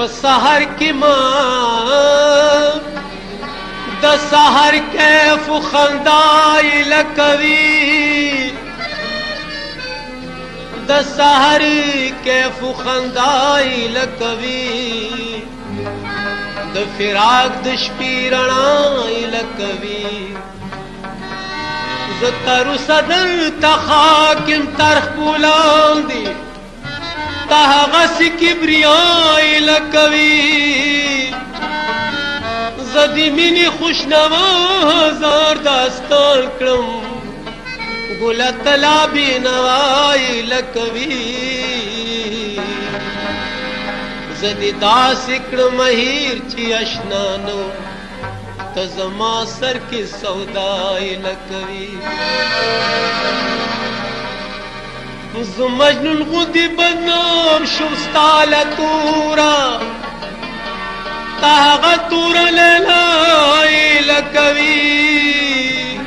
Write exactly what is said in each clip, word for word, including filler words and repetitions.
سحر کی ماں د سحر کیف خندائی لکوی د سحر کیف خندائی لکوی د فراق د شپی رڼائی لکوی ز تر صدر تخاکم ترخ بولان دی تهغس کبریائی لکوی زدی منی خوشنما هزار داستان کرم گل طلابی نوائی لکوی زدی داس کرم مہیر چی اشنانو تزما سر کی سودائی لکوی ز مجنون خودی بدنام شوستا لتورا تاغا تورا لیلائی لکوی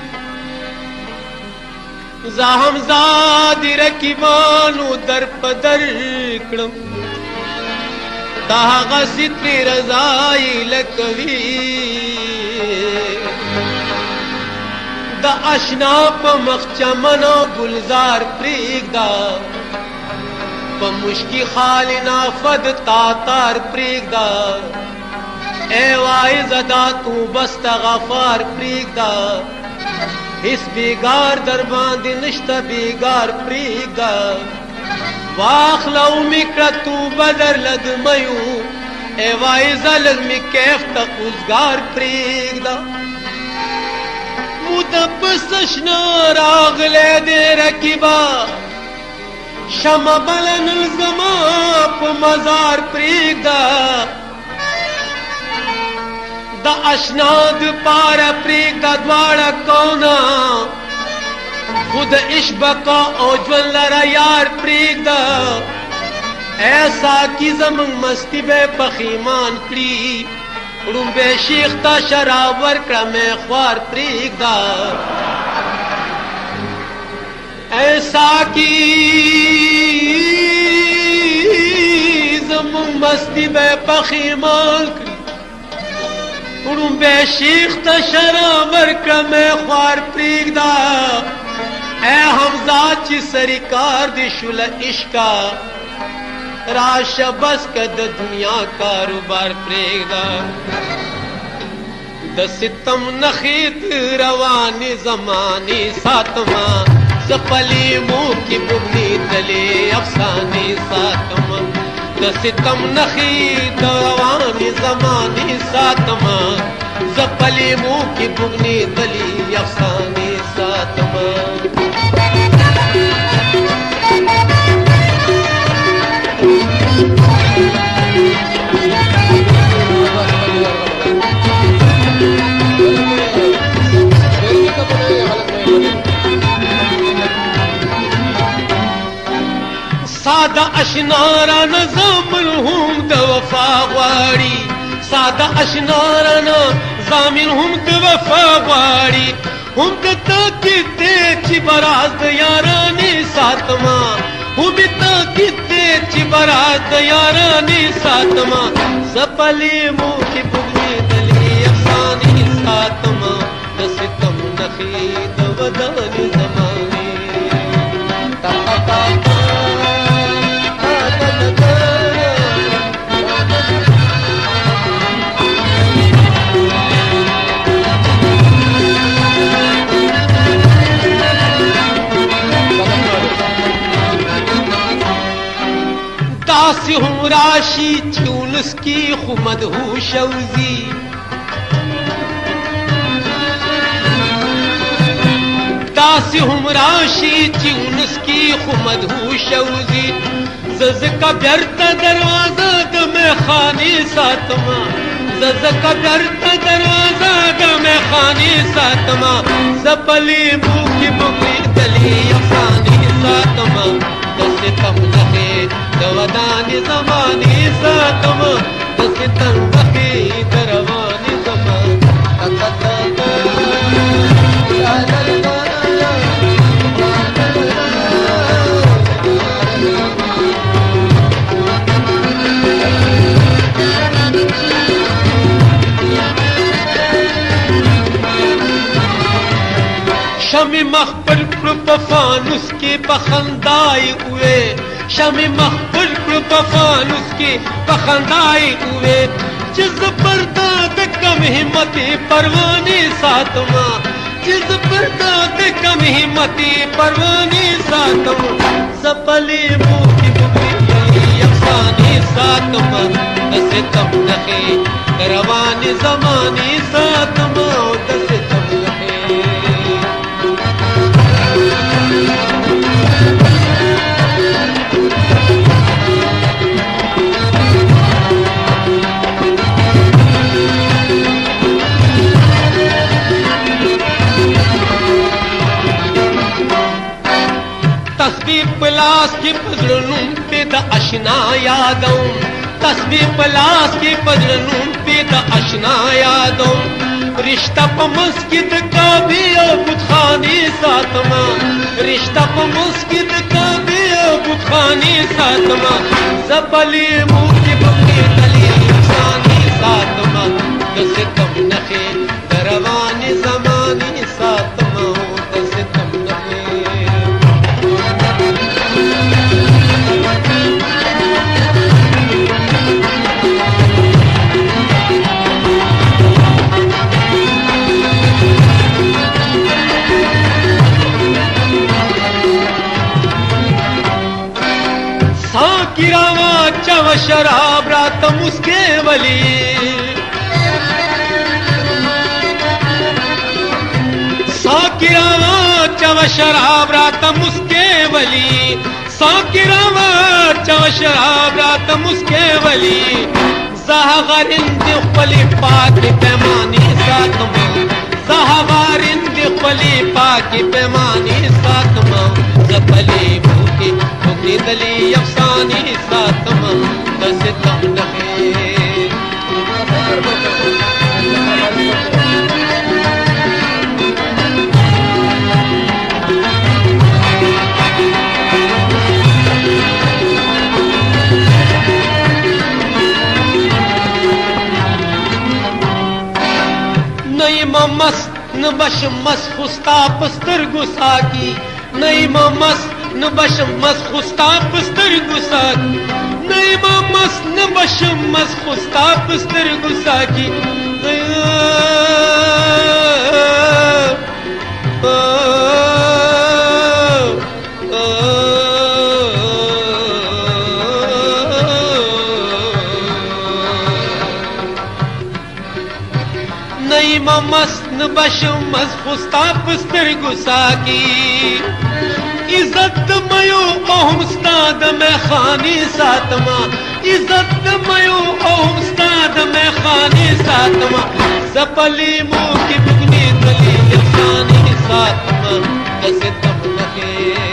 ز حمزادی رکیبانو در پدر کرم تاغا ستری رضائی لکوی دا اشنا پا مخچمنا گلزار پریگ دا پا مشکی خالنا فد تاتار پریگ دا اے وائی زدا تو بست غفار پریگ دا اس بیگار در باندی نشتا بیگار پریگ دا واخلو مکر تو بدر لدمیو اے وائی زلگ می کیف تا قزگار پریگ دا مدبسشنا راغلے دے رکیبا شمع بلن الزما پا مزار پریگ دا دا اشناد پارا پریگ دا دوارا کونا خود اشبکا او جون لرا یار پریگ دا ایسا کی زمان مستی بے پخیمان کری رون بے شیخ تا شراب ورکڑا میں خوار پریگ دا ایسا کی زمان مستی بے پخیمان کری رون بے شیخ تا شراب ورکڑا میں خوار پریگ دا اے حمزہ چی سرکار دی شل عشقا راش بس کد دنیا کاروبار پریگ دا د ستم نخیت روانی زمانی ساتما سپلی مو کی بگنی دلی افسانی ساتما د ستم نخیت روانی زمانی ساتما سپلی مو کی بگنی دلی افسانی ساتما سادہ اشنارا نظامن ہم د وفا غواړي سادہ اشنارا نظامن ہم د وفا غواړي هم د تاکید چې براز د یارانی ساتما هم د تاکید چې براز د یارانی ساتما سپلی مو کی بغنی دلی افسانی ساتما د ستم نخی د ودانی زمانی تا تا داسی ہوں راشی چونس کی خمد ہوں شوزی داسی ہوں راشی چونس کی خمد ہوں شوزی زز کا بیرتا دروازہ دم خانی ساتما زز کا بیرتا دروازہ دم خانی ساتما زپلی مو کی بگنی دلی افسانی ساتما دس تم نخی دوادانی زمانی ساتما دس تم نخی دروانی زمانی شمع مخبل کړو په فانوس کې پخندای وې شمع مخبل کړو په فانوس کې پخندای وې چې زبردا د کم همت پروانه ساتما چې زبردا د کم همت پروانه ساتما زپلې مو کې بوبي افسانه ساتما د ستم نخې روان زمانه ساتما د ستم نخې تسبیح پلاس کی پزړنوم په د آشنا یادوم تسبیح پلاس کی پزړنوم په د آشنا یادوم رشتہ په مسجد کعبه او بتخانه ساتما رشتہ په مسجد کعبه او بتخانه ساتما زبلی مو کی بکې تلی انساني ساتما د ستم نخې روان زماني ساتما د ستم نخې गिरावा चव शराब रात मुस्के वली सा गिरावा चव शराब रात मुस्के वली सा गिरावा चव शराब रात मुस्के वली ज़हगरिंद खली पाक पैमानी सातमा ज़हगरिंद खली पाक पैमानी सातमा ज़पली भूखी भूखी दली अफसानी सातमा د ستم نخې نیم مست نبشم مس خستا پستر گساکی نیم مست نبشم مس خستا پستر گساکی نیم مست نبشم مس خستا پستر گساکی نیم مست نبشم مس خستا پستر گساکی عزت ميو اوم استاد میں خانی ساتما عزت ميو اوم استاد میں خانی ساتما زپلی مو کی بگنی دلی خانی ساتما د ستم نخې